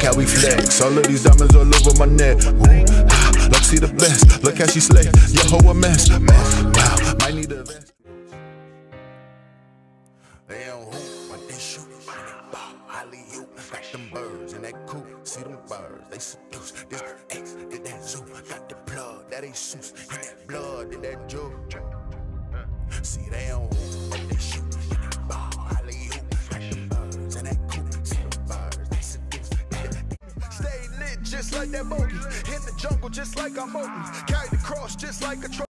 how we flex. All of these diamonds all over my neck. Ooh, like see the best. Look how she slay. Your hoe a mess. Wow, might need a vest. They don't hoop, but they shoot. Holly-oop, got them birds in that coop. See them birds, they seduce. This X, did that zoo. Got the plug, that ain't Seuss. And that blood, did that Joe. See, they don't hoop, but they shoot. Holly-oop, got them birds in that coop. See them birds, they seduce. Stay lit just like that bogey. Hit the jungle just like I'm Mowgli. Carry the cross just like a trophy.